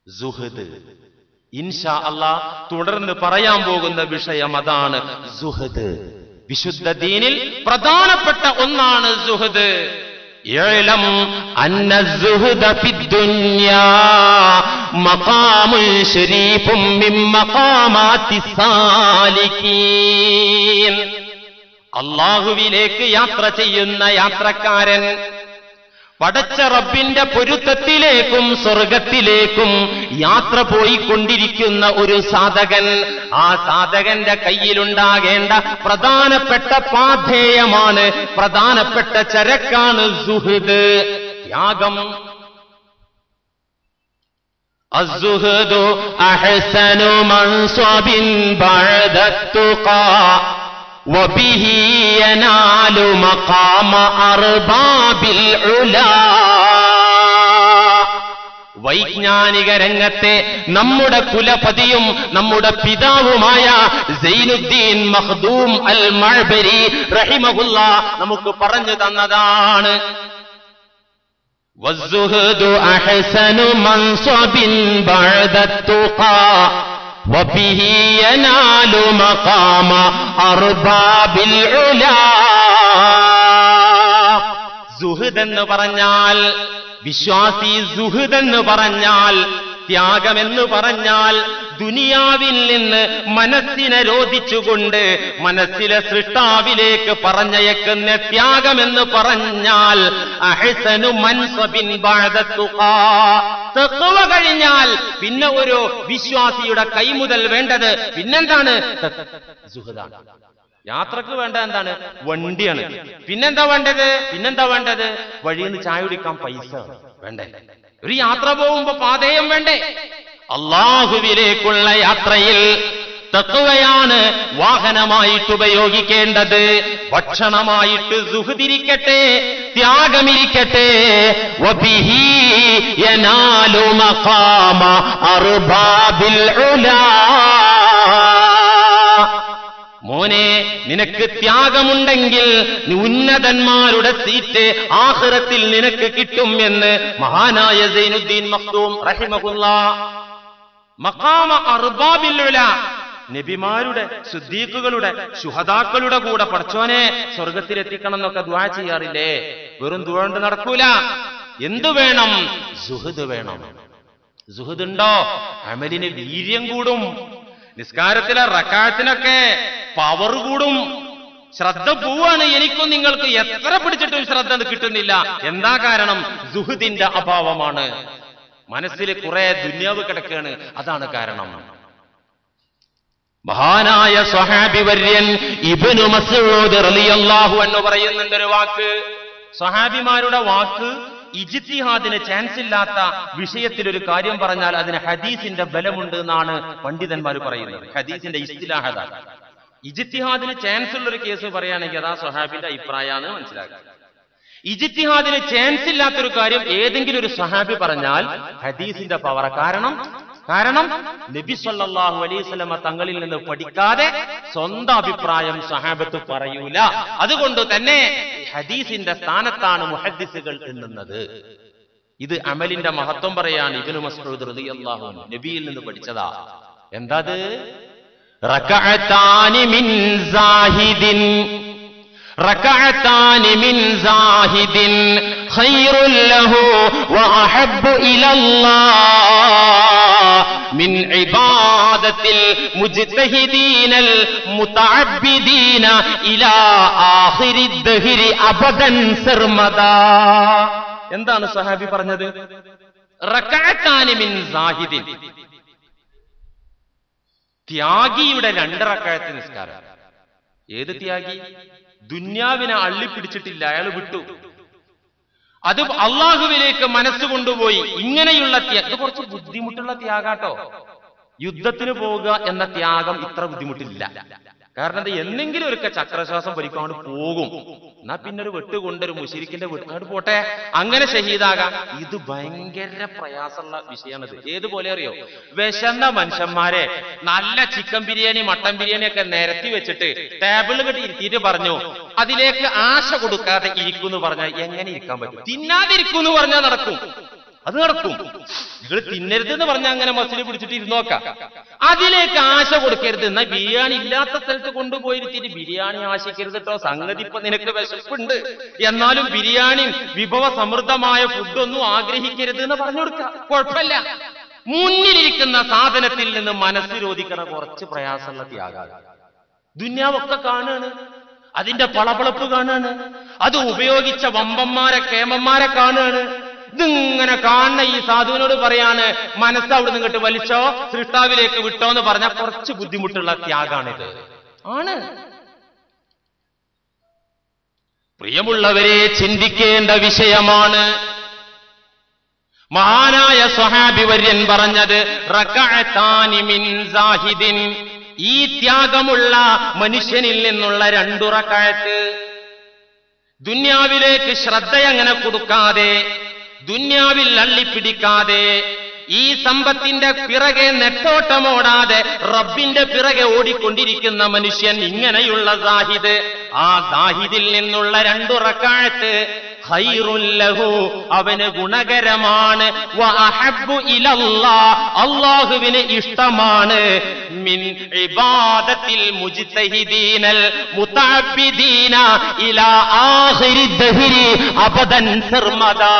സുഹദ്. ഇൻഷാ അല്ലാഹ് തുടർന്ന് പറയാൻ പോകുന്ന വിഷയം അതാണ് സുഹദ്. വിശുദ്ധ ദീനിൽ പ്രധാനപ്പെട്ട ഒന്നാണ് സുഹദ്. ഇഅ്ലം അന്ന സുഹദ ഫിദ്ദുനിയാ മഖാമുൻ ശരീഫും മിൻ മഖാമാത്തിസ് സാലികീൻ. അല്ലാഹുവിലേക്ക് യാത്ര ചെയ്യുന്ന യാത്രക്കാരൻ പടച്ച റബ്ബിന്റെ പൊരുത്തത്തിലേക്കും സ്വർഗത്തിലേക്കും യാത്ര പോയിക്കൊണ്ടിരിക്കുന്ന ഒരു സാധകൻ, ആ സാധകന്റെ കയ്യിലുണ്ടാകേണ്ട പ്രധാനപ്പെട്ട പാഥേയമാണ്, പ്രധാനപ്പെട്ട ചരക്കാണ് സുഹദ്, ത്യാഗം. അസ്സുഹദു അഹ്സനു മൻസബിൻ ബഅദ തുഖാ വബിഹി യനാലു മഖാമ അർബാബിൽ ഉലാ. വൈജ്ഞാനിക രംഗത്തെ നമ്മുടെ കുലപതിയും നമ്മുടെ പിതാവുമായ സൈനുദ്ദീൻ മഖ്ദൂം അൽ മഅ്ബരി റഹിമഹുല്ലാഹ് നമുക്ക് പറഞ്ഞു തന്നതാണ്. വസ്സുഹദു അഹ്സനു മൻസബിൻ ബഅദ തുഖാ വബിഹി യനാലു മഖാമ അർബാബിൽ ഉലാ. സുഹദ് എന്ന് പറഞ്ഞാൽ, വിശ്വാസി സുഹദ് എന്ന് പറഞ്ഞാൽ, ത്യാഗമെന്ന് പറഞ്ഞാൽ ദുനിയാവിൽ നിന്ന് മനസ്സിനെ രോധിച്ചുകൊണ്ട് മനസ്സിലെ സൃഷ്ടാവിലേക്ക് പറഞ്ഞയക്കുന്ന ത്യാഗമെന്ന് പറഞ്ഞാൽ അഹ്സനു മൻസബിൻ ബഅദ തുഖാ. തഖ്വ കഴിഞ്ഞാൽ പിന്നെ ഒരു വിശ്വാസിയുടെ കൈമുതൽ വേണ്ടത് പിന്നെന്താണ്? സുഹദാണ്. യാത്രക്ക് വേണ്ട എന്താണ്? വണ്ടിയാണ്. പിന്നെന്താ വേണ്ടത്? വഴിയിൽ നിന്ന് ചായ കുടിക്കാൻ പൈസ വേണ്ടേ? ഒരു യാത്ര പോകുമ്പോ പാതയം വേണ്ടേ? അല്ലാഹുവിലേക്കുള്ള യാത്രയിൽ തഖ്വയാണ് വാഹനമായിട്ട് ഉപയോഗിക്കേണ്ടത്. ഭക്ഷണമായിട്ട് സുഹദിരിക്കട്ടെ, ത്യാഗമിരിക്കട്ടെ. വബിഹി യനാലു മഖാമ അർബാബിൽ ഉലാ. മോനെ, നിനക്ക് ത്യാഗമുണ്ടെങ്കിൽ ഉന്നതന്മാരുടെ സീറ്റ് ആഖിറത്തിൽ നിനക്ക് കിട്ടും എന്ന് മഹാനായ സൈനുദ്ദീൻ മഖ്ദൂം റഹിമഹുല്ലാഹ്. മഖാമ അർബാബിൽ ഉലാ, നബിമാരുടെ, സിദ്ദീഖുകളുടെ, ശുഹദാക്കളുടെ കൂടെ പടച്ചോനെ സ്വർഗത്തിലെത്തിക്കണം എന്നൊക്കെ ദുആ ചെയ്യാറില്ലേ? വെറും ദുആ കൊണ്ട് നടക്കൂല. എന്തു വേണം? സുഹദ് വേണം. സുഹദ് ഉണ്ടോ അമലിന് വീര്യം കൂടും. നിസ്കാരത്തിലെ റക്അത്തിനൊക്കെ പവർ കൂടും. ശ്രദ്ധ പോവാണ്. എനിക്കും നിങ്ങൾക്ക് എത്ര പിടിച്ചിട്ടും ശ്രദ്ധ കിട്ടുന്നില്ല. എന്താ കാരണം? സുഹദിന്റെ അഭാവമാണ്. മനസ്സിൽ കുറെ ദുന്യാവ് കിടക്കുകയാണ്. അതാണ് കാരണം. മഹാനായ സ്വഹാബി വര്യൻ ഇബ്നു മസ്ഊദ് റളിയല്ലാഹു അൻഹു പറയുന്നുണ്ട് ഒരു വാക്ക്. സ്വഹാബിമാരുടെ വാക്ക് ഇജ്തിഹാദിന് ചാൻസ് ഇല്ലാത്ത വിഷയത്തിൽ ഒരു കാര്യം പറഞ്ഞാൽ അതിന് ഹദീസിന്റെ ബലമുണ്ട് എന്നാണ് പണ്ഡിതന്മാർ പറയുന്നത്. ഹദീസിന്റെ ഇസ്തിലാഹതാണ്. ഇജ്തിഹാദിന് ചാൻസ് ഉള്ള ഒരു കേസ് പറയുകയാണെങ്കിൽ അതാ സ്വഹാബിന്റെ അഭിപ്രായമാണ് മനസ്സിലാക്കുക. ഇജ്തിഹാദിന് ചാൻസ് ഇല്ലാത്തൊരു കാര്യം ഏതെങ്കിലും ഒരു സ്വഹാബി പറഞ്ഞാൽ ഹദീസിന്റെ പവർ. കാരണം നബി സല്ലല്ലാഹു അലൈഹി വസല്ലം തങ്ങളിൽ നിന്ന് പഠിക്കാതെ സ്വന്തം അഭിപ്രായം സ്വഹാബത്ത് പറയൂല. അതുകൊണ്ട് തന്നെ ഹദീസിന്റെ സ്ഥാനത്താണ് മുഹദ്ദിസുകൾ എണ്ണുന്നത്. ഇത് അമലിന്റെ മഹത്വം പറയാണ്. ഇബ്നു മസ്ഊദ് റളിയല്ലാഹു അൻഹു നബിയിൽ നിന്ന് പഠിച്ചതാ. എന്താത്? റകഅതാനി മിൻ സാഹിദിൻ ഖൈറുൽ ലഹു വഅഹബ്ബു ഇലല്ലാഹ് മിൻ ഇബാദത്തിൽ മുജ്തഹിദീനൽ മുതഅബ്ബിദീന ഇലാ ആഖിരിദ് ദഹ്രി അബദൻ സർമദാ. എന്താണ് സഹാബി പറഞ്ഞത്? റകഅതാനി മിൻ സാഹിദിൻ, ത്യാഗിയുടെ 2 റക്അത്ത് നിസ്കാരം. ഏത് ത്യാഗി? ദുന്യാവിനെ അള്ളിപ്പിടിച്ചിട്ടില്ല, അയാൾ വിട്ടു. അത് അള്ളാഹുവിലേക്ക് മനസ്സ് കൊണ്ടുപോയി. ഇങ്ങനെയുള്ള ഇത് കുറച്ച് ബുദ്ധിമുട്ടുള്ള ത്യാഗാട്ടോ. യുദ്ധത്തിന് പോവുക എന്ന ത്യാഗം ഇത്ര ബുദ്ധിമുട്ടില്ല. കാരണം അത് എന്നെങ്കിലും ഒരു ചക്രശ്വാസം ഭരിക്കാണ്ട് പോകും. എന്നാ പിന്നെ ഒരു വെട്ടുകൊണ്ടൊരു മുശരിക്കിന്റെ വീട്ടിനോട് പോട്ടെ, അങ്ങനെ ഷഹീദാകാം. ഇത് ഭയങ്കര പ്രയാസമുള്ള വിഷയമാണിത്. ഏതുപോലെ അറിയോ? വിശന്ന മനുഷ്യന്മാരെ നല്ല ചിക്കൻ ബിരിയാണി, മട്ടൻ ബിരിയാണി ഒക്കെ നിരത്തി വെച്ചിട്ട് ടേബിളിൽ കെട്ടി ഇരുത്തിയിട്ട് പറഞ്ഞു അതിലേക്ക് ആശ കൊടുക്കാതെ ഇരിക്കുന്നു പറഞ്ഞാൽ എങ്ങനെ ഇരിക്കാൻ പറ്റും? തിന്നാതിരിക്കുന്നു പറഞ്ഞാൽ നടക്കും. അത് നടക്കും. നിങ്ങൾ തിന്നരുത് എന്ന് പറഞ്ഞാൽ അങ്ങനെ മസിൽ പിടിച്ചിട്ട് ഇരുന്നോക്കാം. അതിലേക്ക് ആശ കൊടുക്കരുത്. എന്നാൽ ബിരിയാണി ഇല്ലാത്ത സ്ഥലത്ത് കൊണ്ടുപോയിരുത്തിട്ട് ബിരിയാണി ആശിക്കരുത് കേട്ടോ. സംഗതി ഇപ്പൊ നിനക്ക് വിശപ്പുണ്ട്, എന്നാലും ബിരിയാണി വിഭവ സമൃദ്ധമായ ഫുഡൊന്നും ആഗ്രഹിക്കരുത് എന്ന് പറഞ്ഞു കൊടുക്കുക. കുഴപ്പമില്ല. മുന്നിലിരിക്കുന്ന സാധനത്തിൽ നിന്ന് മനസ്സ് രോധിക്കണ കുറച്ച് പ്രയാസമുള്ള ത്യാഗം. ദുന്യാവൊക്കെ കാണാണ്, അതിന്റെ പളപളപ്പ് കാണാണ്, അത് ഉപയോഗിച്ച വമ്പന്മാരെ കേമന്മാരെ കാണാണ്. ഇതിങ്ങനെ കാണുന്ന ഈ സാധുവിനോട് പറയാണ് മനസ്സ് അവിടെ നിന്നിട്ട് വലിച്ചോ സൃഷ്ടാവിലേക്ക് വിട്ടോ എന്ന് പറഞ്ഞാൽ കുറച്ച് ബുദ്ധിമുട്ടുള്ള ത്യാഗാണിത്. ആണ്. പ്രിയമുള്ളവരെ, ചിന്തിക്കേണ്ട വിഷയമാണ്. മഹാനായ സ്വഹാബി വര്യൻ പറഞ്ഞത് റകഅതാനി മിൻ സാഹിദിൻ, ഈ ത്യാഗമുള്ള മനുഷ്യനിൽ നിന്നുള്ള 2 റകഅത്ത്. ദുന്യാവിലേക്ക് ശ്രദ്ധയങ്ങനെ കൊടുക്കാതെ, ദുന്യാവിൽ അള്ളിപ്പിടിക്കാതെ, ഈ സമ്പത്തിന്റെ പിറകെ നെട്ടോട്ടമോടാതെ റബ്ബിന്റെ പിറകെ ഓടിക്കൊണ്ടിരിക്കുന്ന മനുഷ്യൻ, ഇങ്ങനെയുള്ള സാഹിദ്, ആ സാഹിദിൽ നിന്നുള്ള 2 റകഅത്ത് ഖൈറുൽ ലഹു, അവന് ഗുണകരമാണ്. വ അഹബ്ബു ഇലല്ലാഹ്, അല്ലാഹുവിന് ഇഷ്ടമാണ്. മിൻ ഇബാദത്തിൽ മുജ്തഹിദീനൽ മുതഅബ്ബിദീന ഇലാ ആഖിരി ദഹ്രി അബദൻ സർമദാ.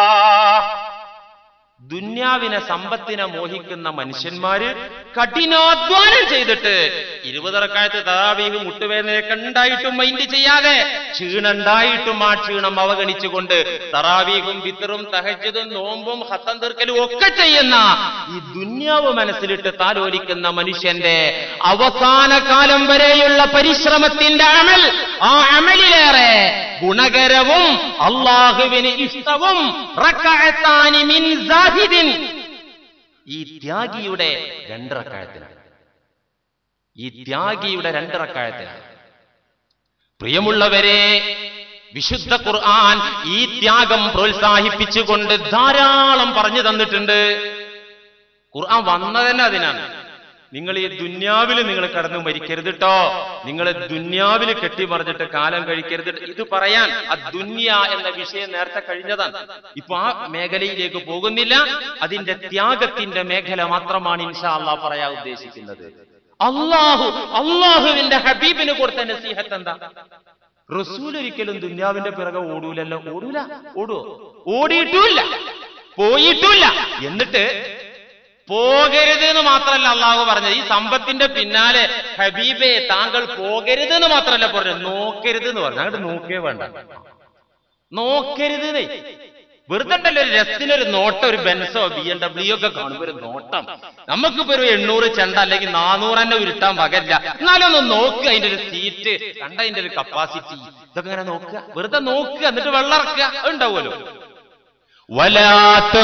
ദുന്യാവിനെ സമ്പത്തിനെ മോഹിക്കുന്ന മനുഷ്യന്മാര് കഠിനാധ്വാനം ചെയ്തിട്ട് 20 റകഅത്ത് തറാവീഹ് മുട്ടുവേദനയൊക്കെ ഉണ്ടായിട്ടും മൈൻഡ് ചെയ്യാതെ, ക്ഷീണുണ്ടായിട്ടും ആ ക്ഷീണം അവഗണിച്ചുകൊണ്ട് തറാവീഹും വിത്തറും തഹജ്ജുദും നോമ്പും ഖത്തം തീർക്കലും ഒക്കെ ചെയ്യുന്ന ഈ ദുന്യാവ് മനസ്സിലിട്ട് താലോലിക്കുന്ന മനുഷ്യന്റെ അവസാന കാലം വരെയുള്ള പരിശ്രമത്തിന്റെ അമൽ, ആ അമലിലേറെ ഗുണകരവും അല്ലാഹുവിന് ഇഷ്ടവും റകഅത്താനി മിൻ സാഹിദിൻ, ഈ ത്യാഗിയുടെ 2 റകഅത്തിനാണ്. ഈ ത്യാഗിയുടെ 2 റകഅത്തിനാണ്. പ്രിയമുള്ളവരെ, വിശുദ്ധ ഖുർആൻ ഈ ത്യാഗം പ്രോത്സാഹിപ്പിച്ചുകൊണ്ട് ധാരാളം പറഞ്ഞു തന്നിട്ടുണ്ട്. ഖുർആൻ വന്നതന്നെ അതിനാണ്. നിങ്ങൾ ഈ ദുന്യാവിൽ നിങ്ങൾ കടന്നു മരിക്കരുത് കേട്ടോ, നിങ്ങൾ ദുന്യാവിൽ കെട്ടിമറിഞ്ഞിട്ട് കാലം കഴിക്കരുത്. ഇത് പറയാൻ ആ ദുന്യ എന്ന വിഷയം നേരത്തെ കഴിഞ്ഞതാണ്. ഇപ്പൊ ആ മേഖലയിലേക്ക് പോകുന്നില്ല. അതിന്റെ ത്യാഗത്തിന്റെ മേഖല മാത്രമാണ് ഇൻഷാ അല്ലാഹ് പറയാൻ ഉദ്ദേശിക്കുന്നത്. അള്ളാഹുവിന്റെ ഹബീബിന് കൊടുത്ത നസീഹത്ത് എന്താ? റസൂൽ ഒരിക്കലും ദുന്യാവിന്റെ പിറകെ ഓടൂലല്ലോ. ഓടുവോ? ഓടിയിട്ടുമില്ല, പോയിട്ടുമില്ല. എന്നിട്ട് പോകരുത് എന്ന് മാത്രമല്ല അള്ളാഹു പറഞ്ഞത്, ഈ സമ്പത്തിന്റെ പിന്നാലെ ഹബീബെ താങ്കൾ പോകരുത് എന്ന് മാത്രമല്ല പറഞ്ഞത്, നോക്കരുത് എന്ന് പറഞ്ഞു. അങ്ങോട്ട് നോക്കേ വേണ്ട, നോക്കരുത്. വെറുതെ ഉണ്ടല്ലോ ഒരു രസത്തിനൊരു നോട്ടം, ഒരു ബെൻസോ BMW ഒക്കെ കാണുമ്പോ ഒരു നോട്ടം. നമുക്കിപ്പോ ഒരു 800 ചെണ്ട അല്ലെങ്കിൽ 400 തന്നെ ഉരുട്ടാൻ വകല്ല. എന്നാലും ഒന്ന് നോക്കുക, അതിന്റെ ഒരു സീറ്റ് കണ്ട, അതിന്റെ ഒരു കപ്പാസിറ്റി, ഇതൊക്കെ ഇങ്ങനെ നോക്കുക, വെറുതെ നോക്കുക, എന്നിട്ട് വെള്ളം ഇറക്കുക, ഉണ്ടാവുമല്ലോ. ولا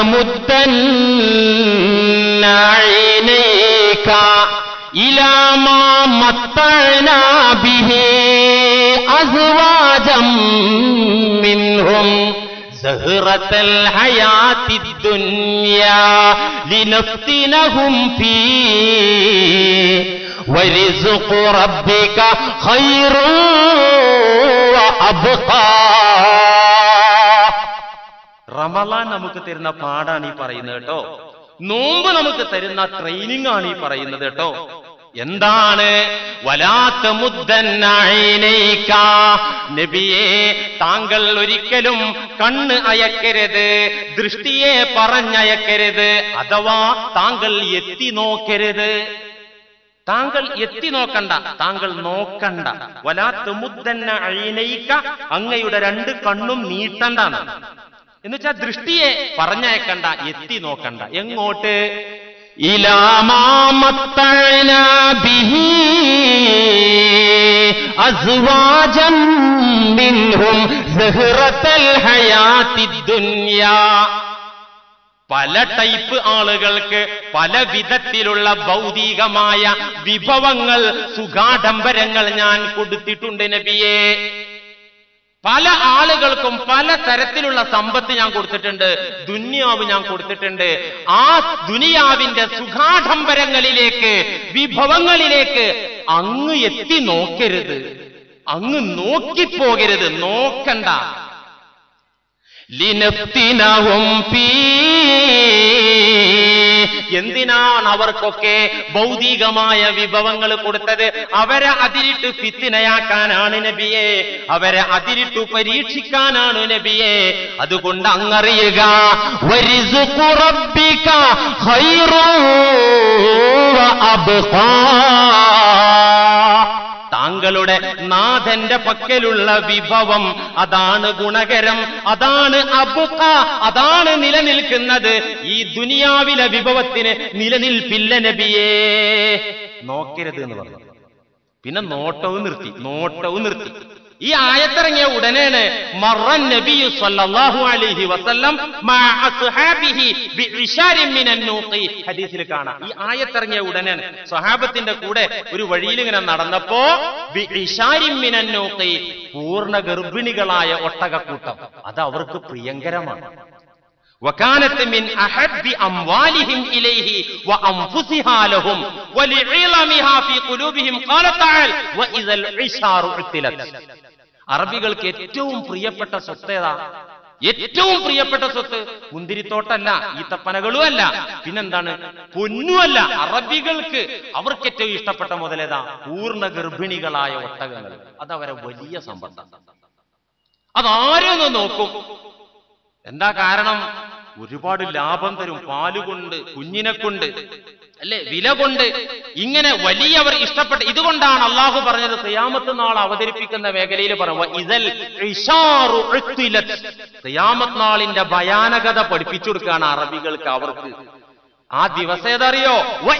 تمدن عينيك إلى ما متعنا به أزواجا منهم زهرة الحياة الدنيا لنفتنهم فيه ورزق ربك خير وأبقى. റമളാൻ നമുക്ക് തരുന്ന പാടാണ് ഈ പറയുന്നത് കേട്ടോ. നോമ്പ് നമുക്ക് തരുന്ന ട്രെയിനിങ് ആണ് ഈ പറയുന്നത് കേട്ടോ. എന്താണ്? വലാത്ത മുദ്ദന്നൈനൈക, നബിയെ താങ്കൾ ഒരിക്കലും കണ്ണ് അയക്കരുത്, ദൃഷ്ടിയെ പറഞ്ഞയക്കരുത്, അഥവാ താങ്കൾ എത്തി നോക്കരുത്. താങ്കൾ എത്തി നോക്കണ്ട, താങ്കൾ നോക്കണ്ട. വലാത്ത മുദ്ദന്നൈനൈക, അങ്ങയുടെ 2 കണ്ണും നീട്ടണ്ടാണ്. എന്നുവെച്ചാൽ ദൃഷ്ടിയെ പറഞ്ഞയക്കണ്ട, എത്തി നോക്കണ്ട. എങ്ങോട്ട്? ഇലാമാ മത്തഅനാ ബിഹി അസ്വാജം മിൻഹും സഹറത്തൽ ഹയാത്തിദ് ദുനിയാ. പല ടൈപ്പ് ആളുകൾക്ക് പല വിധത്തിലുള്ള ഭൗതികമായ വിഭവങ്ങൾ, സുഖാഡംബരങ്ങൾ ഞാൻ കൊടുത്തിട്ടുണ്ട് നബിയേ. പല ആളുകൾക്കും പല തരത്തിലുള്ള സമ്പത്ത് ഞാൻ കൊടുത്തിട്ടുണ്ട്, ദുനിയാവ് ഞാൻ കൊടുത്തിട്ടുണ്ട്. ആ ദുനിയാവിന്റെ സുഖാഡംബരങ്ങളിലേക്ക്, വിഭവങ്ങളിലേക്ക് അങ്ങ് എത്തി നോക്കരുത്, അങ്ങ് നോക്കിപ്പോകരുത്, നോക്കണ്ട. ലിനഫ്തിനഹും ഫീ, എന്തിനാണ് അവർക്കൊക്കെ ഭൗതികമായ വിഭവങ്ങൾ കൊടുത്തത്? അവരെ അതിലിട്ട് ഫിത്നയാക്കാനാണ് നബിയെ, അവരെ അതിലിട്ട് പരീക്ഷിക്കാനാണ് നബിയെ. അതുകൊണ്ട് അങ്ങറിയുക, വരിസ്ഖു റബ്ബിക ഖൈറുൻ വഅബ്ഖാ, താങ്കളുടെ നാഥന്റെ പക്കലുള്ള വിഭവം അതാണ് ഗുണകരം, അതാണ് അബ്ഖ, അതാണ് നിലനിൽക്കുന്നത്. ഈ ദുനിയാവിലെ വിഭവത്തിന് നിലനിൽപ്പില്ല നബിയേ. നോക്കരുത് എന്ന് പറഞ്ഞു. പിന്നെ നോട്ടവും നിർത്തി. ഈ ആയത്തിറങ്ങിയ ഉടനെയാണ് മറൻ നബിയു സല്ലല്ലാഹു അലൈഹി വസല്ലം മഅ അസ്ഹാബിഹി ബിഇശാരിൻ മിനൻ നൂഖി, ഹദീസിൽ കാണാം. ഈ ആയത്തിറങ്ങിയ ഉടനെയാണ് സ്വഹാബത്തിന്റെ കൂടെ ഒരു വഴിയിൽ ഇങ്ങനെ നടന്നപ്പോ ബിഇശാരിൻ മിനൻ നൂഖി, പൂർണ്ണ ഗർഭിണികളായ ഒട്ടകക്കൂട്ടം. അത് അവർക്ക് പ്രിയങ്കരമാണ്. وكانت من احب اموالهم اليه وانفسها لهم ولعظمها في قلوبهم قال تعالى واذا العشار عطلت. അറബികൾക്ക് ഏറ്റവും പ്രിയപ്പെട്ട സ്വത്ത് ഏതാ? ഏറ്റവും പ്രിയപ്പെട്ട സ്വത്ത് മുന്തിരിത്തോട്ടല്ല, ഈത്തപ്പനകളും അല്ല, പിന്നെന്താണ്? പൊന്നുമല്ല. അറബികൾക്ക് അവർക്ക് ഏറ്റവും ഇഷ്ടപ്പെട്ട മുതലേതാ? പൂർണ്ണ ഗർഭിണികളായ ഒട്ടകങ്ങൾ. അതവരെ വലിയ സമ്പത്താണ്. അതാരും നോക്കും. എന്താ കാരണം? ഒരുപാട് ലാഭം തരും. പാലുകൊണ്ട്, കുഞ്ഞിനെ കൊണ്ട്, അല്ലെ, വില കൊണ്ട്, ഇങ്ങനെ വലിയവർ ഇഷ്ടപ്പെട്ട. ഇതുകൊണ്ടാണ് അള്ളാഹു പറഞ്ഞത് ഖിയാമത്ത് നാൾ അവതരിപ്പിക്കുന്ന മേഖലയിൽ ഖിയാമത്ത് നാളിന്റെ ഭയാനകത പഠിപ്പിച്ചു കൊടുക്കുകയാണ് അറബികൾക്ക്. അവർക്ക് ആ ദിവസം ഏതറിയോ?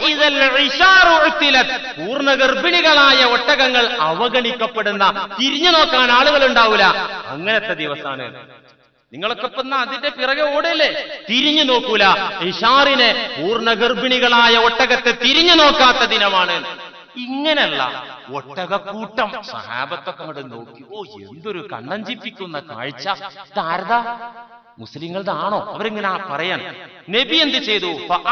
പൂർണ്ണ ഗർഭിണികളായ ഒട്ടകങ്ങൾ അവഗണിക്കപ്പെടുന്ന, തിരിഞ്ഞു നോക്കാൻ ആളുകൾ ഉണ്ടാവില്ല, അങ്ങനത്തെ ദിവസമാണ്. നിങ്ങളൊക്കെ ഇപ്പൊ അതിന്റെ പിറകെ ഓടല്ലേ? തിരിഞ്ഞു നോക്കൂല. ഇഷാറിനെ, പൂർണ്ണ ഗർഭിണികളായ ഒട്ടകത്തെ തിരിഞ്ഞു നോക്കാത്ത ദിനമാണ്. ഇങ്ങനെയുള്ള ഒട്ടകക്കൂട്ടം സഹാബത്തൊക്കെ അങ്ങോട്ട് നോക്കി. ഓ, എന്തൊരു കണ്ണഞ്ചിപ്പിക്കുന്ന കാഴ്ച! ഇതാരതാ? മുസ്ലിങ്ങളുടെ ആണോ? അവരിങ്ങനെ പറയാൻ. നബി എന്ത് ചെയ്തു?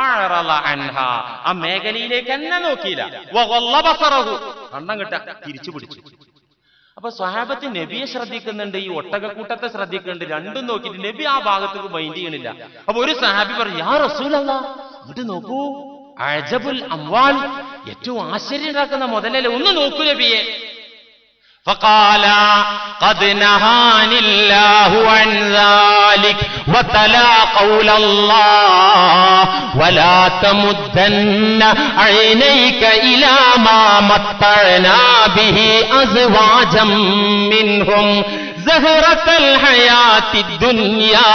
ആ മേഖലയിലേക്ക് എന്നെ നോക്കിയില്ല. കണ്ണം കെട്ട തിരിച്ചു പിടിച്ചു. അപ്പൊ സ്വഹാബത്ത് നബിയെ ശ്രദ്ധിക്കുന്നുണ്ട്, ഈ ഒട്ടകക്കൂട്ടത്തെ ശ്രദ്ധിക്കുന്നുണ്ട്. രണ്ടും നോക്കിയിട്ട് നബി ആ ഭാഗത്തേക്ക് മൈൻഡ് ചെയ്യണില്ല. അപ്പൊ ഒരു സഹാബി പറഞ്ഞു, യാ റസൂലല്ലാഹ്, ഇങ്ങോട്ട് നോക്കൂ, അജബുൽ അംവാൽ, ഏറ്റവും ആശ്ചര്യണ്ടാക്കുന്ന മുതലല്ലേ, ഒന്ന് നോക്കൂ നബിയെ. فقال قد نهاني الله عن ذلك وتلا قول الله ولا تمدن عينيك إلى ما متعنا به أزواجا منهم زهرة الحياة الدنيا.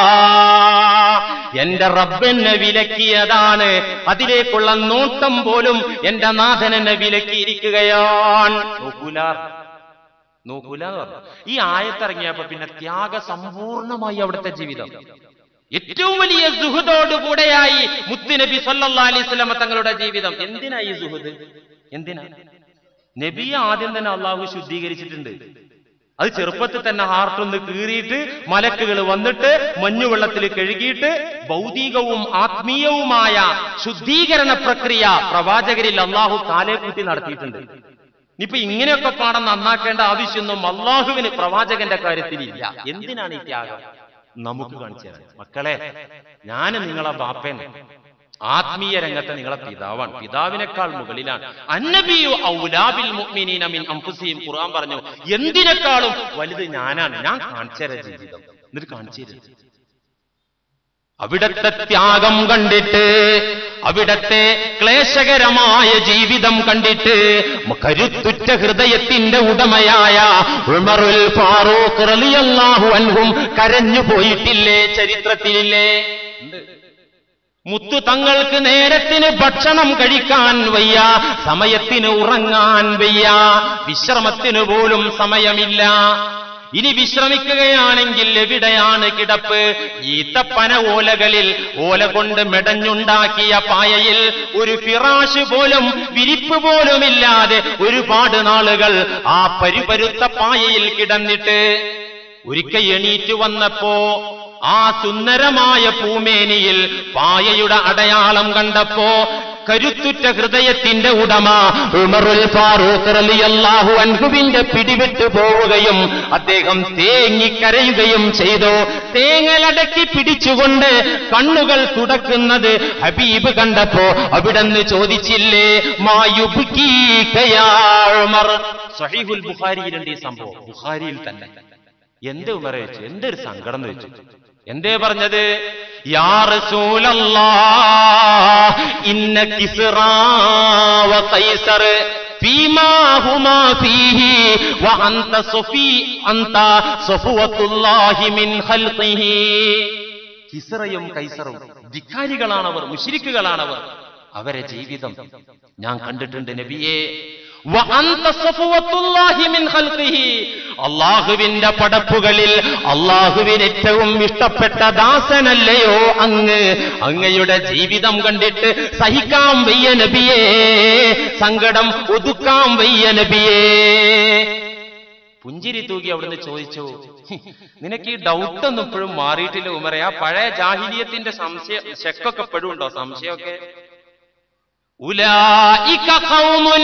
എന്റെ റബ്ബെന്നെ വിലക്കിയതാണ്, അതിലേക്കുള്ള നോട്ടം പോലും എന്റെ നാഥൻ എന്നെ വിലക്കിയിരിക്കുകയാണ്. നോക്കൂല എന്ന് പറഞ്ഞു. ഈ ആയത്തിറങ്ങിയപ്പോ പിന്നെ ത്യാഗ സമ്പൂർണമായി അവിടുത്തെ ജീവിതം. ഏറ്റവും വലിയ സുഹൃദോടുകൂടെയായി മുത്തുനബി സല്ലല്ലാഹു അലൈഹി വസല്ലം തങ്ങളുടെ ജീവിതം. എന്തിനാ ഈ സുഹൃദ്? എന്തിനാ? നബിയെ ആദ്യം തന്നെ അള്ളാഹു ശുദ്ധീകരിച്ചിട്ടുണ്ട്. അത് ചെറുപ്പത്തിൽ തന്നെ ഹാർട്ടൊന്ന് കീറിയിട്ട് മലക്കുകൾ വന്നിട്ട് മഞ്ഞുവെള്ളത്തിൽ കഴുകിയിട്ട് ഭൗതികവും ആത്മീയവുമായ ശുദ്ധീകരണ പ്രക്രിയ പ്രവാചകരിൽ അള്ളാഹു കാലേ കൂട്ടി നടത്തിയിട്ടുണ്ട്. ഇനിയിപ്പോ ഇങ്ങനെയൊക്കെ പാഠം നന്നാക്കേണ്ട ആവശ്യമൊന്നും അള്ളാഹുവിന് പ്രവാചകന്റെ കാര്യത്തിലില്ല. എന്തിനാണ് ഈ ത്യാഗം? നമുക്ക് കാണിച്ചു തരാം. മക്കളെ, ഞാൻ നിങ്ങളെ ബാപ്പൻ, ആത്മീയ രംഗത്തെ നിങ്ങളെ പിതാവാണ്, പിതാവിനേക്കാൾ മുകളിലാണ്. അന്നബിയു ഔലാ ബിൽ മുഅ്മിനീന മിൻ അൻഫുസിഹിം, ഖുർആൻ പറഞ്ഞു, എന്തിനേക്കാളും വലുത് ഞാനാണ്. ഞാൻ കാണിച്ചു തരാം ജീവിതം, എന്നിട്ട് കാണിച്ചു തരാം. അവിടത്തെ ത്യാഗം കണ്ടിട്ട്, അവിടത്തെ ക്ലേശകരമായ ജീവിതം കണ്ടിട്ട് കരുത്തുറ്റ ഹൃദയത്തിന്റെ ഉടമയായ ഉമറുൽ ഫാറൂഖ് റളിയല്ലാഹു അൻഹും കരഞ്ഞു പോയിട്ടില്ലേ? ചരിത്രത്തിലില്ലേ? മുത്തു തങ്ങൾക്ക് നേരത്തിന് ഭക്ഷണം കഴിക്കാൻ വയ്യ, സമയത്തിന് ഉറങ്ങാൻ വയ്യ, വിശ്രമത്തിന് പോലും സമയമില്ല. ഇനി വിശ്രമിക്കുകയാണെങ്കിൽ എവിടെയാണ് കിടപ്പ്? ഈത്തപ്പന ഓലകളിൽ, ഓല കൊണ്ട് മെടഞ്ഞുണ്ടാക്കിയ പായയിൽ ഒരു ഫിറാഷ് പോലും, വിരിപ്പ് പോലുമില്ലാതെ ഒരുപാട് നാളുകൾ ആ പരുപരുത്ത പായയിൽ കിടന്നിട്ട് ഒരിക്കൽ എണീറ്റ് വന്നപ്പോ ആ സുന്ദരമായ പൂമേനിയിൽ പായയുടെ അടയാളം കണ്ടപ്പോ കരുത്തുറ്റ ഹൃദയത്തിന്റെ ഉടമ ഉമറുൽ ഫാറൂഖ് റളിയല്ലാഹു അൻഹുവിന്റെ പിടിവിട്ടു പോവുകയും അദ്ദേഹം തേങ്ങിക്കരയുകയും ചെയ്തു. തേങ്ങലടക്കി പിടിച്ചുകൊണ്ട് കണ്ണുകൾ തുടക്കുന്നത് ഹബീബ് കണ്ടപ്പോ അവിടെന്ന് ചോദിച്ചില്ലേ, മാ യുബ്കീക യാ ഉമർ. സ്വഹീഹുൽ ബുഖാരിയിലുണ്ട് ഈ സംഭവം, ബുഖാരിയിൽ തന്നെ. എന്തേ ഉമറെ വെച്ചു, എന്തൊരു സങ്കടം എന്ന് വെച്ചു. എന്തേ പറഞ്ഞത്? യാ റസൂലല്ലാഹ് ഇന്ന കിസ്റാ വ ഖൈസർ ഫീമാ ഹുമാ ഫീഹി വ അൻത സഫവത്തുല്ലാഹി മിൻ ഖൽഖിഹി. കിസ്റയും കൈസറും ധിക്കാരികളാണവർ, മുശ്രിക്കുകളാണവർ. അവരെ ജീവിതം ഞാൻ കണ്ടിട്ടുണ്ട് നബിയേ. വ അൻത സഫവത്തുല്ലാഹി മിൻ ഖൽഖിഹി. അല്ലാഹുവിന്റെ പടപ്പുകളിൽ അല്ലാഹുവിന് ഏറ്റവും ഇഷ്ടപ്പെട്ട ദാസനല്ലയോ അങ്ങ്? അങ്ങയുടെ ജീവിതം കണ്ടിട്ട് സഹിക്കാൻ വയ്യ നബിയേ, സങ്കടം ഒതുക്കാൻ വയ്യ നബിയേ. പുഞ്ചിരി തൂകി അവിടുന്ന് ചോദിച്ചു, നിനക്ക് ഈ ഡൗട്ടൊന്നും ഇപ്പോഴും മാറിയിട്ടില്ല ഉമറെ? ആ പഴയ ജാഹിലിയത്തിന്റെ സംശയം ശക്കൊക്കെ പെടുണ്ടോ? സംശയമൊക്കെ ഉലൈക ഖൗമുൻ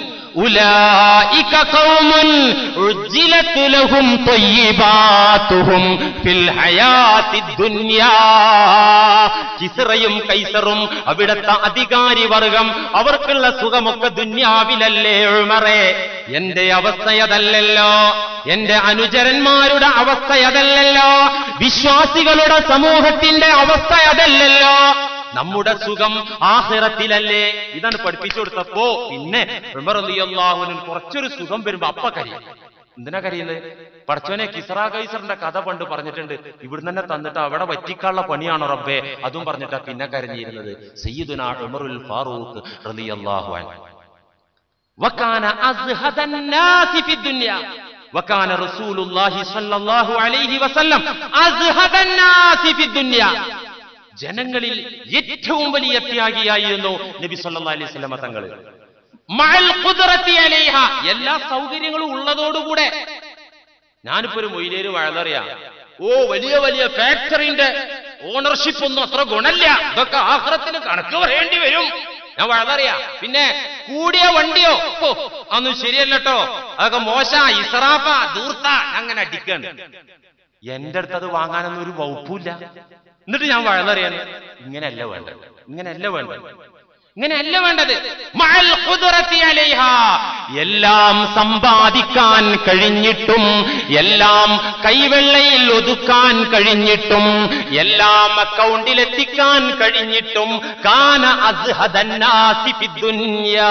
ഉജ്ജിലത് ലഹും ത്വയ്യിബാതുഹും ഫിൽ ഹയാത്തിദ് ദുനിയാ. കിസ്റയും കൈസറും അവിടുത്തെ അധികാരി വർഗം, അവർക്കുള്ള സുഖമൊക്കെ ദുന്യാവിലല്ലേ ഉമറേ? എന്റെ അവസ്ഥയതല്ലല്ലോ, എന്റെ അനുചരന്മാരുടെ അവസ്ഥയതല്ലല്ലോ, വിശ്വാസികളുടെ സമൂഹത്തിന്റെ അവസ്ഥയതല്ലല്ലോ. നമ്മുടെ സുഖം ആഖിറത്തിലല്ലേ? ഇതാണ് പഠിപ്പിച്ചു കൊടുത്തപ്പോ പിന്നെ ഉമർ റളിയല്ലാഹു അൻഹു കുറച്ചൊരു സുഖം വരുമ്പോ അപ്പ കരയും. എന്തിനാ കരയുന്നത്? പടച്ചോനെ, കിസ്റാ കൈസറിന്റെ കഥ പണ്ട് പറഞ്ഞിട്ടുണ്ട്, ഇവിടുന്ന് തന്നെ തന്നിട്ട് അവിടെ വറ്റിക്കാനുള്ള പണിയാണോ റബ്ബേ? അതും പറഞ്ഞിട്ടാ പിന്നെ കരഞ്ഞിരുന്നത് സയ്യിദുനാ ഉമറുൽ ഫാറൂഖ് റളിയല്ലാഹു അൻഹു. വകാന അസ്ഹദൻ നാസി ഫി ദുനിയ വകാന റസൂലുള്ളാഹി സ്വല്ലല്ലാഹു അലൈഹി വസല്ലം അസ്ഹദൻ നാസി ഫി ദുനിയ. ജനങ്ങളിൽ ഏറ്റവും വലിയ ത്യാഗിയായിരുന്നു നബി സല്ലല്ലാഹു അലൈഹി വസല്ലം തങ്ങൾ. മഅൽ ഖുദ്റത്തി അലൈഹ, എല്ലാ സൗകര്യങ്ങളും ഉള്ളതോടുകൂടെ. ഞാനിപ്പോ ഒരു മൊയ്ലേര് വഴലറിയാം, വലിയ വലിയ ഫാക്ടറിന്റെ ഓണർഷിപ്പ് ഒന്നും അത്ര ഗുണല്ല, ഇതൊക്കെ ആഖിറത്തിന് കണക്ക് പറയേണ്ടി വരും. ഞാൻ വഴലറിയാം. പിന്നെ കൂടിയ വണ്ടിയോ അതൊന്നും ശരിയല്ലോ, അതൊക്കെ മോശ, ഇസ്റാഫ, ദൂർത്ത, അങ്ങനെ അടിക്കാണ്. എന്റെ അടുത്ത് അത് വാങ്ങാനൊന്നും ഒരു വകുപ്പില്ല. എന്നിട്ട് ഞാൻ വഴലറിയാന് ഇങ്ങനെയല്ല വേണ്ടത്, ഇങ്ങനെയല്ല വേണ്ടത്, ഇങ്ങനെയല്ല വേണ്ടത്. മഅൽ ഖുദ്റത്തി അലൈഹ, എല്ലാം സമ്പാദിക്കാൻ കഴിഞ്ഞിട്ടും, എല്ലാം കൈവെള്ളയിൽ ഒതുക്കാൻ കഴിഞ്ഞിട്ടും, എല്ലാം അക്കൗണ്ടിലെത്തിക്കാൻ കഴിഞ്ഞിട്ടും കാന അസ്ഹദൻ നാസി ഫിദ്ദുനിയാ.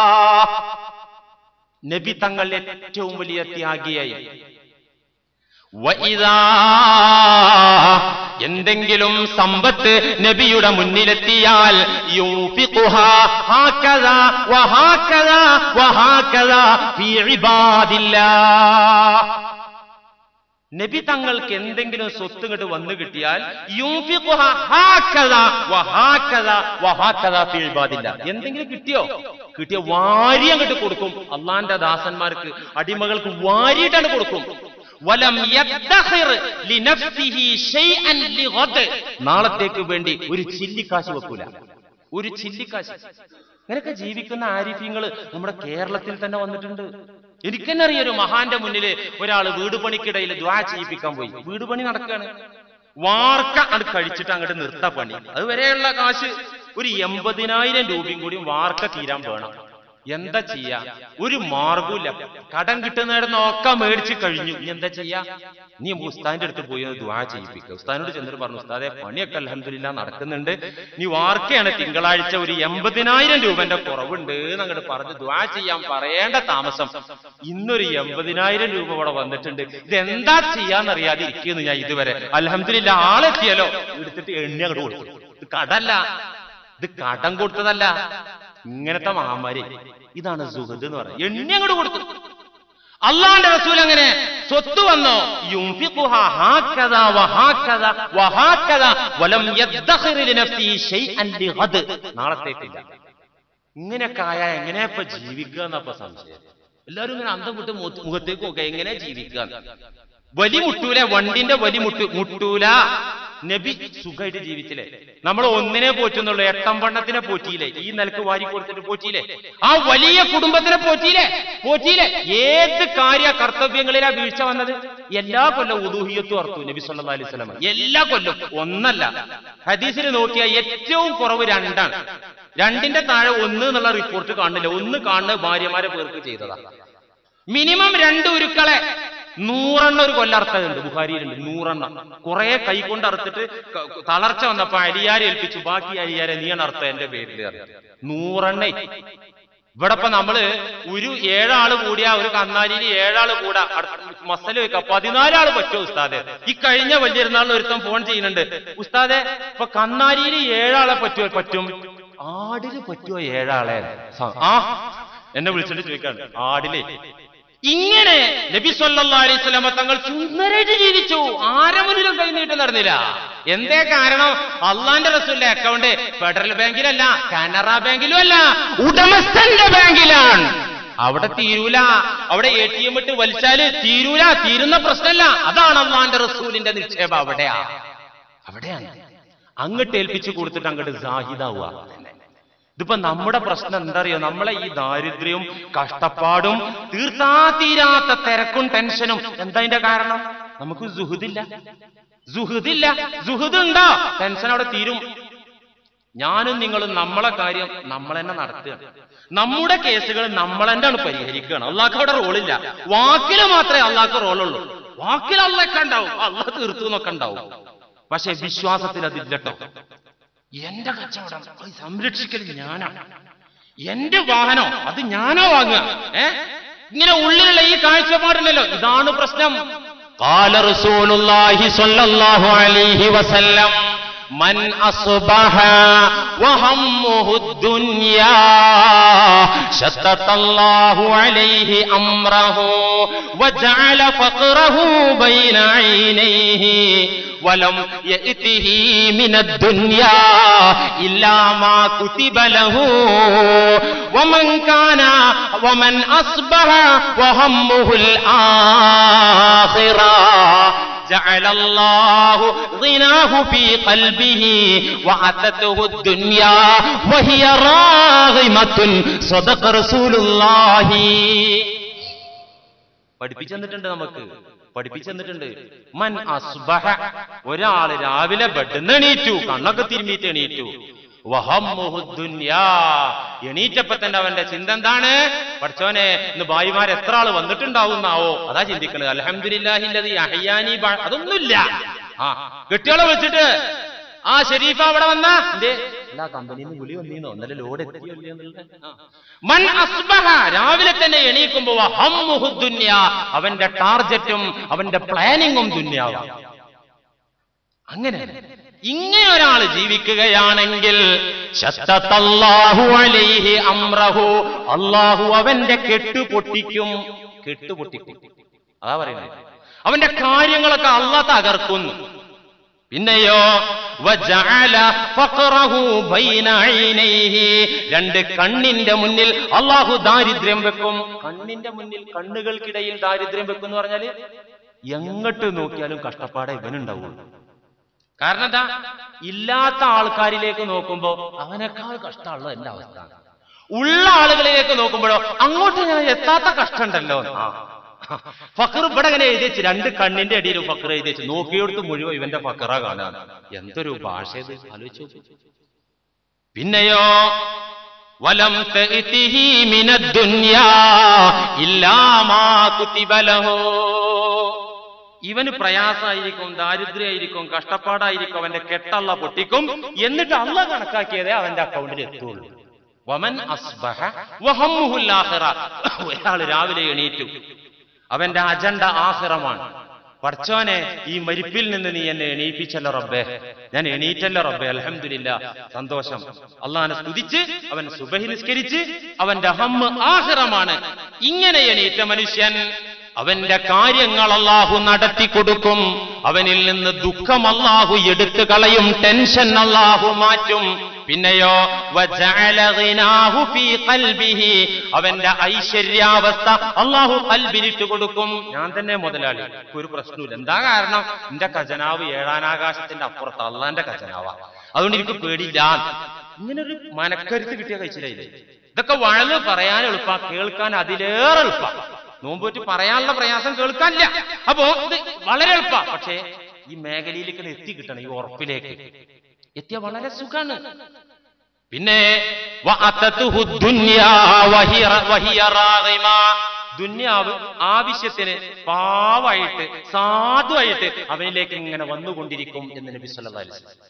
നബി തങ്ങൾ ഏറ്റവും വലിയ ത്യാഗിയായി. എന്തെങ്കിലും സമ്പത്ത് നബിയുടെ മുന്നിലെത്തിയാൽ നബി തങ്ങൾക്ക് എന്തെങ്കിലും സ്വത്ത് ഇങ്ങോട്ട് വന്നു കിട്ടിയാൽ എന്തെങ്കിലും കിട്ടിയ വാരി അങ്ങോട്ട് കൊടുക്കും. അള്ളാന്റെ ദാസന്മാർക്ക്, അടിമകൾക്ക് വാരിയിട്ടാണ് കൊടുക്കും. വലം യദ്ഖിർ ലിനഫ്സിഹി ഷൈഅൻ ലിഗദ്, നാളത്തേക്ക് വേണ്ടി ഒരു ചില്ലിക്കാശ് വെക്കൂല, ഒരു ചില്ലിക്കാശ്. ഇങ്ങനെയൊക്കെ ജീവിക്കുന്ന ആരിഫ്യങ്ങൾ നമ്മുടെ കേരളത്തിൽ തന്നെ വന്നിട്ടുണ്ട്. എനിക്കെന്നെ അറിയാം, ഒരു മഹാന്റെ മുന്നിൽ ഒരാള് വീട് പണിക്കിടയിൽ ദുആ ചെയ്യിപ്പിക്കാൻ പോയി. വീട് പണി നടക്കുകയാണ്, വാർക്ക അത് കഴിച്ചിട്ട് അങ്ങോട്ട് നിർത്ത പണി. അതുവരെയുള്ള കാശ് ഒരു 80,000 രൂപയും കൂടി വാർക്ക തീരാൻ വേണം. എന്താ ചെയ്യാ? ഒരു മാർഗമില്ല. കടം കിട്ടുന്നിടന്ന് ഒക്കെ മേടിച്ച് കഴിഞ്ഞു. ഇനി എന്താ ചെയ്യാ? നീ ഉസ്താദിന്റെ അടുത്ത് പോയി ദുആ ചെയ്യിപ്പിക്കുക. ഉസ്താദിനോട് ചെന്നിട്ട് പറഞ്ഞു, ഉസ്താദെ പണിയൊക്കെ അൽഹംദുലില്ലാ നടക്കുന്നുണ്ട്, നീ വാർക്കയാണ് തിങ്കളാഴ്ച ഒരു 80,000 രൂപന്റെ കുറവുണ്ട് എന്നങ്ങോട്ട് പറഞ്ഞ് ദുആ ചെയ്യാൻ പറയേണ്ട താമസം. ഇന്നൊരു 80,000 രൂപ ഇവിടെ വന്നിട്ടുണ്ട്, ഇതെന്താ ചെയ്യാന്നറിയാതെ ഇരിക്കുന്നു ഞാൻ ഇതുവരെ. അൽഹംദുലില്ലാ ആളെത്തിയല്ലോ, എടുത്തിട്ട് എണ്ണി അങ്ങോട്ട് കൊടുത്തു. ഇത് കടല്ല, ഇത് കടം കൊടുത്തതല്ല. ഇങ്ങനത്തെ മഹാമാരി. ഇതാണ് സുഹൃത്ത് എന്ന് പറയുന്നത്. എണ്ണി അങ്ങോട്ട് കൊടുത്തു. അള്ളാന്റെ റസൂൽ അങ്ങനെ സ്വത്ത് വന്നോ, നാളത്തേക്കില്ല. ഇങ്ങനെയൊക്കെ ആയാൽ എങ്ങനെയാ ഇപ്പൊ ജീവിക്കുക എന്നപ്പോ സംശയം. എല്ലാവരും ഇങ്ങനെ അന്തം വിട്ട് മുഖത്തേക്ക് നോക്കുക, എങ്ങനെ ജീവിക്കുക. വലി മുട്ടൂല, വണ്ടിന്റെ വലി മുട്ടൂല. നബി സുഖമായിട്ട് ജീവിച്ചില്ലേ? നമ്മൾ ഒന്നിനെ പോറ്റുന്നുള്ളൂ, എട്ടമ്പണ്ണത്തിനെ പോറ്റിയില്ലേ? ഈ നിലക്ക് വാരി കൊടുത്തിട്ട് പോറ്റിയില്ലേ? ആ വലിയ കുടുംബത്തിനെ പോറ്റിയില്ലേ? ഏത് കർത്തവ്യങ്ങളിലാ വീഴ്ച വന്നത്? എല്ലാ കൊല്ലം ഉദൂഹിയത്തും അർത്തു നബി സല്ലല്ലാഹു അലൈഹി വസല്ലം, എല്ലാ കൊല്ലം. ഒന്നല്ല, ഹദീസിൽ നോക്കിയാൽ ഏറ്റവും കുറവ് 2 ആണ്. 2ന്റെ താഴെ 1 എന്നുള്ള റിപ്പോർട്ട് കാണില്ല. 1 കാണുന്ന ഭാര്യമാരെ പേർക്ക് ചെയ്തതാ. മിനിമം 2 ഉരുക്കളെ 100 ഒരു കൊല്ലർത്ഥമുണ്ട്, ബുഖാരിയിലുണ്ട് 100. കുറെ കൈകൊണ്ട് അറുത്തിട്ട് തളർച്ച വന്നപ്പോ അരിയാരെ ഏൽപ്പിച്ചു, ബാക്കി അരിയാരെ നീയാണ് അർത്ഥം എന്റെ പേരിൽ 100. ഇവിടെ ഇപ്പൊ നമ്മള് ഒരു 7 ആള് കൂടിയാ ഒരു കന്നാലിയിൽ 7 ആള് കൂടാ മസല വെക്കാം, 14 ആള് പറ്റുമോ ഉസ്താദെ? ഈ കഴിഞ്ഞ വലിയൊരുന്നാളിൽ ഒരുത്തം ഫോൺ ചെയ്യുന്നുണ്ട്, ഉസ്താദെ ഇപ്പൊ കന്നാലിയിൽ 7 ആളെ പറ്റും, ആടില് പറ്റുമോ 7 ആളെ? ആ എന്നെ വിളിച്ചിട്ട് ചോദിക്കാണ്, ആടിലെ. ഇങ്ങനെ നബി സല്ലല്ലാഹു അലൈഹി വസല്ലം തങ്ങൾ സുന്ദരമായിട്ട് ജീവിച്ചു, ആരെ മുന്നിലും കൈനീട്ട് നടന്നില്ല. എന്തേ കാരണം? അള്ളാന്റെ റസൂലിന്റെ അക്കൗണ്ട് ഫെഡറൽ ബാങ്കിലല്ല, കാനറ ബാങ്കിലും അല്ല, ഉടമസ്ഥന്റെ ബാങ്കിലാണ്. അവിടെ തീരൂല, അവിടെ ATM ഇട്ട് വലിച്ചാല് തീരൂല, തീരുന്ന പ്രശ്നമല്ല. അതാണ് അള്ളാന്റെ റസൂലിന്റെ നിക്ഷേപം, അവിടെയാണ്. അങ്ങോട്ട് ഏൽപ്പിച്ചു കൊടുത്തിട്ട് അങ്ങോട്ട് സാഹിദാവുക. ഇതിപ്പോ നമ്മുടെ പ്രശ്നം എന്താ അറിയോ? നമ്മളെ ഈ ദാരിദ്ര്യവും കഷ്ടപ്പാടും തീർത്താതീരാത്ത തിരക്കും ടെൻഷനും എന്താ അതിന്റെ കാരണം? നമുക്ക് സുഹൃദില്ല. സുഹൃദുണ്ടോ? ടെൻഷൻ അവിടെ തീരും. ഞാനും നിങ്ങളും നമ്മളെ കാര്യം നമ്മൾ തന്നെ നടത്തുകയാണ്, നമ്മുടെ കേസുകൾ നമ്മൾ തന്നെയാണ് പരിഹരിക്കുകയാണ്. അള്ളാഹ്ക്ക് അവിടെ റോളില്ല. വാക്കില് മാത്രമേ അള്ളാഹ്ക്ക് റോളുള്ളൂ. വാക്കിൽ അള്ളാഹ് ഉണ്ടാവും, അള്ളാഹ് തീർത്തു എന്നൊക്കെ ഉണ്ടാവും. പക്ഷെ വിശ്വാസത്തിൽ അതില്ലട്ടോ. എന്റെ കച്ചവടം അത് സംരക്ഷിക്കൽ ഞാനാണ്, എന്റെ വാഹനം അത് ഞാനാ വാങ്ങുക. ഇങ്ങനെ ഉള്ളിലുള്ള ഈ കാഴ്ചപ്പാടുണ്ടല്ലോ, ഇതാണ് പ്രശ്നം. ഖാല റസൂലുള്ളാഹി സ്വല്ലല്ലാഹു അലൈഹി വസല്ലം മൻ അസ്ബഹ വഹമ്മുഹു ദുനിയാ ശത്തത്തല്ലാഹു അലൈഹി അംറഹു വജഅല ഫഖറഹു ബൈന ഐനൈഹി വലം യഅതിഹി മിനദ് ദുനിയാ ഇല്ലാ മാ കുതിബ ലഹു വമൻ അസ്ബഹ വഹമ്മുഹുൽ ആഖിറ جعل الله غناه في قلبه وعتته الدنيا وهي راغمة صدق رسول الله. പഠിപ്പിച്ചെന്നിട്ടുണ്ട്, നമുക്ക് പഠിപ്പിച്ചെന്നിട്ടുണ്ട്. മൻ അസ്ബഹ, ഒരാള് രാവിലെ ബെഡ്ന്ന് എണീറ്റു, കണ്ണൊക്കെ തിരുമ്മിയിട്ട് എണീറ്റു. വഹമ്മുഹു ദുനിയാ, എണീറ്റപ്പോ തന്നെ അവന്റെ ചിന്ത എന്താണ്? പഠിച്ചോനെ ഇന്ന് ഭായിമാർ എത്ര ആള് വന്നിട്ടുണ്ടാവുന്നാവോ, അതാ ചിന്തിക്കുന്നത്. അൽഹംദുലില്ലാഹില്ലദീ അഹ്യാനി. അതൊന്നുമില്ല. കെട്ടിയോളെ വിളിച്ചിട്ട് ആ ഷരീഫ അവിടെ വന്നാ എല്ലാ കമ്പനിന്ന് വിളി വന്നീന്നോ, ഇന്നലെ ലോഡ് എത്തിയോ? മൻ അസ്ബഹ, രാവിലെ തന്നെ എണീക്കുമ്പോ വഹമ്മുഹു ദുനിയാ, അവന്റെ ടാർജറ്റും അവന്റെ പ്ലാനിങ്ങും ദുനിയാവാ. അങ്ങനെ ഇങ്ങനെ ഒരാൾ ജീവിക്കുകയാണെങ്കിൽ ശത്തത്തല്ലാഹു അലൈഹി അംറഹു, അല്ലാഹു അവന്റെ കെട്ടുപൊട്ടിക്കും. അതാ പറയുന്നത്, അവന്റെ കാര്യങ്ങളൊക്കെ അല്ലാഹ് തകർക്കുന്നു. പിന്നെയോ വജഅല ഫഖറഹു ബൈന ഐനൈഹി, 2 കണ്ണിന്റെ മുന്നിൽ അല്ലാഹു ദാരിദ്ര്യം വെക്കും. കണ്ണിന്റെ മുന്നിൽ, കണ്ണുകൾക്കിടയിൽ ദാരിദ്ര്യം വെക്കും എന്ന് പറഞ്ഞാല് എങ്ങോട്ട് നോക്കിയാലും കഷ്ടപ്പാടെ ഇവനുണ്ടാവുള്ളൂ. കാരണം എന്താ? ഇല്ലാത്ത ആൾക്കാരിലേക്ക് നോക്കുമ്പോ അവനേക്കാൾ കഷ്ടമുള്ളത് എന്റെ അവസ്ഥ. ഉള്ള ആളുകളിലേക്ക് നോക്കുമ്പോഴോ അങ്ങോട്ട് ഞാൻ എത്താത്ത കഷ്ടമുണ്ടല്ലോ. ഫഖർ ഇവിടെ ഇങ്ങനെ എഴുതി വെച്ച്, 2 കണ്ണിന്റെ അടിയിൽ ഫഖർ എഴുതി വെച്ച്, നോക്കിയെടുത്ത് മുഴുവൻ ഇവന്റെ ഫഖറ കാണാൻ. എന്തൊരു ഭാഷ ഇത്, ആലോചിച്ചു. പിന്നെയോ വലം തഅതിഹി മിനദ് ദുനിയാ ഇല്ലാ മാ കുതിബ ലഹു, ഇവന് പ്രയാസമായിരിക്കും, ദാരിദ്ര്യമായിരിക്കും, കഷ്ടപ്പാടായിരിക്കും, അവന്റെ കെട്ടള്ള പൊട്ടിക്കും. എന്നിട്ട് അള്ളാഹ് കണക്കാക്കിയതേ അവന്റെ അക്കൗണ്ടിൽ എത്തുള്ളൂ. വമൻ അസ്ബഹ വഹമ്മുഹുൽ ആഖിറ, ഒരാൾ രാവിലെ എണീറ്റു, അവന്റെ അജണ്ട ആഖിറമാണ്. പടച്ചോനെ ഈ മരിപ്പിൽ നിന്ന് നീ എന്നെ എണീപ്പിച്ചല്ലോ റബ്ബേ, ഞാൻ എണീറ്റല്ലോ റബ്ബേ, അൽഹംദുലില്ലാ, സന്തോഷം. അള്ളാഹിനെ സ്തുതിച്ച് അവൻ സുബഹി നിസ്കരിച്ച് അവന്റെ ഹമ്മ് ആഖിറമാണ്. ഇങ്ങനെ എണീറ്റ മനുഷ്യൻ അവന്റെ കാര്യങ്ങൾ അല്ലാഹു നടത്തി കൊടുക്കും. അവനിൽ നിന്ന് ദുഃഖം അല്ലാഹു എടുത്തു കളയും, ടെൻഷൻ അല്ലാഹു മാറ്റും. പിന്നെയോ വജഅല ഗിനാഹു ഫീ ഖൽബിഹി, അവന്റെ ഐശ്വര്യാവസ്ഥ അല്ലാഹു ഖൽബിലിട്ട് കൊടുക്കും. ഞാൻ തന്നെ മുതലാളി, ഒരു പ്രശ്നമില്ല. എന്താ കാരണം? എന്റെ ഖജനാവ് ഏഴാനാകാശത്തിന്റെ അപ്പുറത്ത് അള്ളാന്റെ ഖജനാവാ, അതുകൊണ്ട് എനിക്ക് പേടിയില്ല. ഇങ്ങനെ ഒരു മനക്കരുത്ത് കിട്ടിയ കഴിച്ചില്ലേ. ഇതൊക്കെ വഴല് പറയാൻ എളുപ്പ, കേൾക്കാൻ അതിലേറെ എളുപ്പ. നോമ്പ് വെച്ച് പറയാനുള്ള പ്രയാസം കേൾക്കാനില്ല. അപ്പോ ഇത് വളരെ എളുപ്പ. പക്ഷേ ഈ മേഖലയിലേക്ക് എത്തി കിട്ടണം, ഈ ഉറപ്പിലേക്ക് എത്തിയ വളരെ സുഖാണ്. പിന്നെ ദുന്യാവ് ആവശ്യത്തിന് പാവായിട്ട് സാധുവായിട്ട് അവനിലേക്ക് ഇങ്ങനെ വന്നുകൊണ്ടിരിക്കും എന്ന് നബി സല്ലല്ലാഹു അലൈഹി വസല്ലം.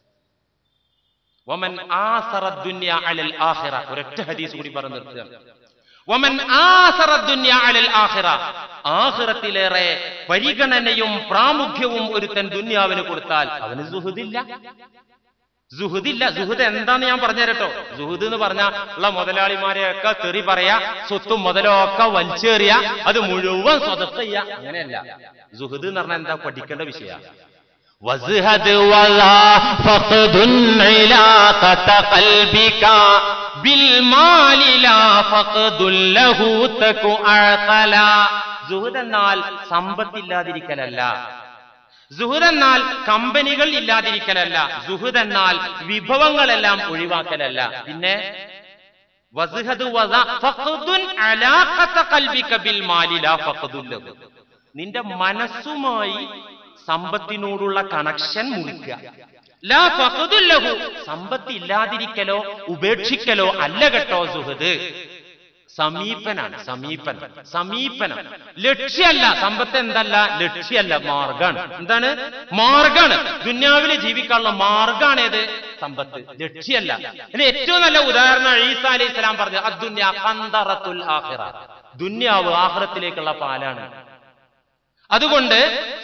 വമൻ ആസറ ദുനിയ അലൽ ആഖിറ, ഒരൊറ്റ ഹദീസ് കൂടി പറഞ്ഞു നിർത്തുകയാണ്. വമൻ ആസറ ദുനിയ അലൽ ആഖിറ, ആഖിറത്തിലേറെ പരിഗണനയും പ്രാമുഖ്യവും ഒരുത്തൻ ദുനിയാവിന് കൊടുത്താൽ അവന് സുഹുദില്ല. സുഹുദില്ല. സുഹുദ് എന്താന്ന് ഞാൻ പറഞ്ഞുതരട്ടോ. സുഹുദ് എന്ന് പറഞ്ഞാൽ ഉള്ള മുതലാളിമാരെയൊക്കെ തെറി പറയാ, സ്വത്തും മുതലൊക്കെ വലിച്ചേറിയ, അത് മുഴുവൻ സ്വതത്ത് ചെയ്യാ, അങ്ങനെയല്ല. സുഹുദ് എന്ന് പറഞ്ഞാൽ എന്താ? പഠിക്കേണ്ട വിഷയമാണ്. വസ്ഹദ് വലാ ഫഖദുൻ ഇലാഖത ഖൽബിക ബിൽ മാലി ലാ ഫഖദുൽ ലഹു തകു അഖല. സുഹുദ് എന്നാൽ സമ്പത്തില്ലാതിരിക്കലല്ല. സുഹുദ് എന്നാൽ കമ്പനികൾ ഇല്ലാതിരിക്കലല്ല. സുഹുദ് എന്നാൽ വിഭവങ്ങളെല്ലാം ഒഴിവാക്കലല്ല. പിന്നെ വസ്ഹദ് വലാ ഫഖദുൻ ഇലാഖത ഖൽബിക ബിൽ മാലി ലാ ഫഖദുൽ ലഹു, നിന്റെ മനസ്സുമായി സമ്പത്തിനോടുള്ള കണക്ഷൻ മുറിക്കുക. ലാ ഫഖദുൽ ലഹു, സമ്പത്ത് ഇല്ലാതിരിക്കലോ ഉപേക്ഷിക്കലോ അല്ല കേട്ടോ സുഹൃത്. സമീപനാണ്. സമീപനം ലക്ഷ്യമല്ല. സമ്പത്ത് എന്തല്ല? ലക്ഷ്യമല്ല, മാർഗാണ്. എന്താണ്? മാർഗാണ്. ദുന്യാവിൽ ജീവിക്കാനുള്ള മാർഗാണ് ഏത്? സമ്പത്ത്, ലക്ഷ്യമല്ല. ഇതിന് ഏറ്റവും നല്ല ഉദാഹരണം ഈസാ അലൈഹി സ്വലാം പറഞ്ഞു, അദ്ദുന്യാ ഖന്തറത്തുൽ ആഖിറ, ദുന്യാവ് ആഖിറത്തിലേക്കുള്ള പാലാണ്. അതുകൊണ്ട്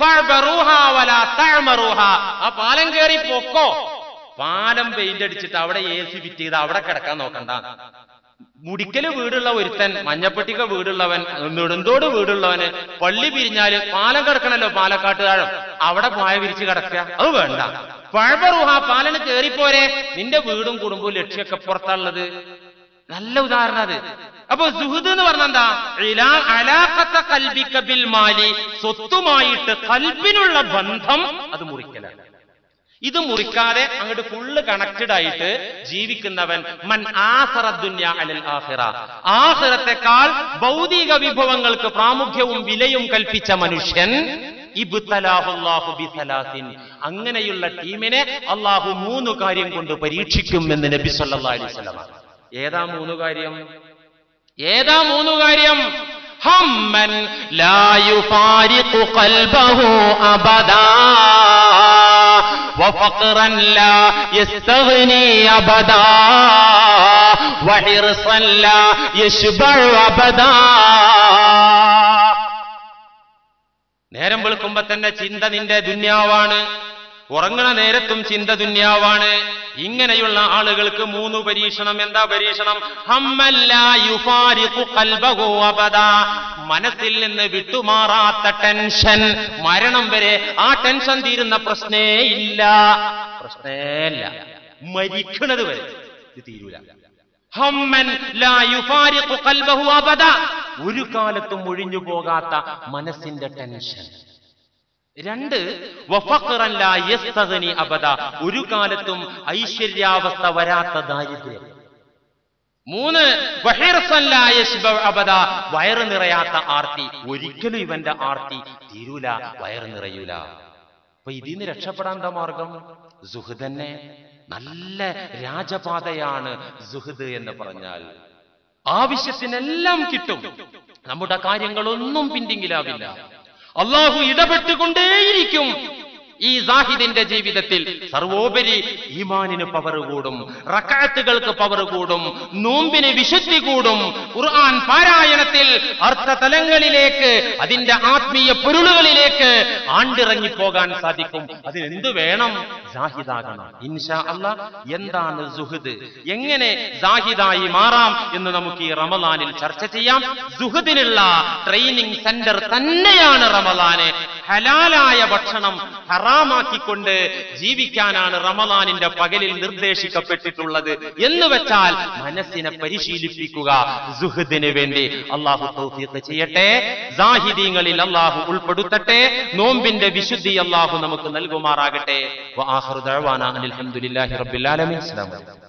ആ പാലം കയറി പൊക്കോ. പാലം പെയിന്റ് അടിച്ചിട്ട് അവിടെ AC ഫിറ്റ് ചെയ്ത് അവിടെ കിടക്കാൻ നോക്കണ്ട. മുടിക്കല് വീടുള്ള ഒരുത്തൻ, മഞ്ഞപ്പെട്ടിക്ക വീടുള്ളവൻ, നെടുന്തോട് വീടുള്ളവന് പള്ളി പിരിഞ്ഞാല് പാലം കിടക്കണല്ലോ, പാലക്കാട്ട് താഴം, അവിടെ പായ വിരിച്ച് കിടക്കുക, അത് വേണ്ട. ഫഅബറൂഹ, പാലന് കയറിപ്പോരെ. നിന്റെ വീടും കുടുംബവും ലക്ഷ്യമൊക്കെ പുറത്താണുള്ളത്. നല്ല ഉദാഹരണം അത്. അപ്പൊ സുഹുദ് എന്ന് പറഞ്ഞ എന്താ? അലാഖത ഖൽബിക ബിൽ മാലി, സ്വത്തുമായിട്ട് കൽബിനുള്ള ബന്ധം അത് മുറിക്കലാണ്. ഇത് മുറിക്കാതെ അങ്ങോട്ട് ഫുള്ള് കണക്റ്റഡ് ആയിട്ട് ജീവിക്കുന്നവൻ മൻ ആസറ ദുനിയ അലൽ ആഖിറ, ആഖിറത്തെക്കാൾ ഭൗതിക വിഭവങ്ങൾക്ക് പ്രാമുഖ്യവും വിലയും കൽപ്പിച്ച മനുഷ്യൻ, ഇബ്തലാഹുല്ലാഹു ബിസലാസിൻ, അങ്ങനെയുള്ള ടീമിനെ അള്ളാഹു 3 കാര്യം കൊണ്ട് പരീക്ഷിക്കും എന്ന് നബി സല്ലല്ലാഹു അലൈഹി വസല്ലം. ഏതാ 3 കാര്യം? ഏതാ 3 കാര്യം? ഹമ്മൻ ലാ യുഫാരിഖു ഖൽബഹു അബദാ വഫഖറൻ ലാ യസ്തഗ്നി അബദാ വഹിർസൻ ലാ യശ്ബഉ അബദാ. നേരം വെളുക്കുമ്പോ തന്നെ ചിന്ത നിന്റെ ദുന്യാവാണ്, ഉറങ്ങണ നേരത്തും ചിന്ത ദുന്യാവാണ്. ഇങ്ങനെയുള്ള ആളുകൾക്ക് 3 പരീക്ഷണം. എന്താ പരീക്ഷണം? ഹമ്മല്ലാ യുഫാരിഖു ഖൽബഹു അബദാ, മനസ്സിൽ നിന്ന് വിട്ടുമാറാത്ത ടെൻഷൻ, മരണം വരെ ആ ടെൻഷൻ തീരുന്ന പ്രശ്നേ ഇല്ല. മരിക്കണത് വരെ ഇത് തീരൂല. ഹമ്മൻ ലാ യുഫാരിഖു ഖൽബഹു അബദാ, ഒരു കാലത്തും ഒഴിഞ്ഞു പോകാത്ത മനസ്സിന്റെ ടെൻഷൻ. 2 വഫഖറൻ ലാ യസ്തഗ്നി അബദ, ഒരു കാലത്തും ഐശ്വര്യാവസ്ഥ വരാത്ത ദാരിദ്ര്യം. 3 വഹിർസൻ ലാ യശ്ബഉ അബദ, വയറ് നിറയാത്ത ആർത്തി. ഒരിക്കലും ഇവന്റെ ആർത്തി തീരൂല, വയറ് നിറയൂല. അപ്പൊ ഇതിന്ന് രക്ഷപ്പെടാൻ എന്താ മാർഗം? സുഹൃദ് തന്നെ. നല്ല രാജപാതയാണ് സുഹൃദ് എന്ന് പറഞ്ഞാൽ. ആവശ്യത്തിനെല്ലാം കിട്ടും, നമ്മുടെ കാര്യങ്ങളൊന്നും പിന്തിങ്ങിലാവില്ല. അള്ളാഹു ഇടപെട്ടുകൊണ്ടേയിരിക്കും. ഈ സാഹിദിന്റെ ജീവിതത്തിൽ സർവോപരി ഈമാനിന് പവർ കൂടും, റക്അത്തുകൾക്ക് പവർ കൂടും, നോമ്പിന് വിശുദ്ധി കൂടും, ഖുർആൻ പാരായണത്തിൽ അർത്ഥതലങ്ങളിലേക്ക്, അതിന്റെ ആത്മീയ പൊരുളുകളിലേക്ക് ആണ്ടിറങ്ങിപ്പോകാൻ സാധിക്കും. അതിനെന്ത് വേണം? സാഹിദാകണം. ഇൻഷാ അല്ലാഹ് എന്താണ് സുഹൃദ്, എങ്ങനെ സാഹിദായി മാറാം എന്ന് നമുക്ക് ഈ റമളാനിൽ ചർച്ച ചെയ്യാം. സുഹൃദിനുള്ള ട്രെയിനിങ് സെന്റർ തന്നെയാണ് റമളാന്. ഹലാലായ ഭക്ഷണം ഹറാമാക്കിക്കൊണ്ട് ജീവിക്കാനാണ് റമദാനിന്റെ പകലിൽ നിർദ്ദേശിക്കപ്പെട്ടിട്ടുള്ളത് എന്ന് വെച്ചാൽ മനസ്സിനെ പരിശീലിപ്പിക്കുക സുഹൃദിന് വേണ്ടി. അള്ളാഹു തൗഫീഖ് ചെയ്യട്ടെ, സാഹിദീങ്ങളിൽ അള്ളാഹു ഉൾപ്പെടുത്തട്ടെ, നോമ്പിന്റെ വിശുദ്ധി അള്ളാഹു നമുക്ക് നൽകുമാറാകട്ടെ. വആഖിറു ദഅവാനാ അൽഹംദുലില്ലാഹി റബ്ബിൽ ആലമീൻ. അസ്സലാമു അലൈക്കും.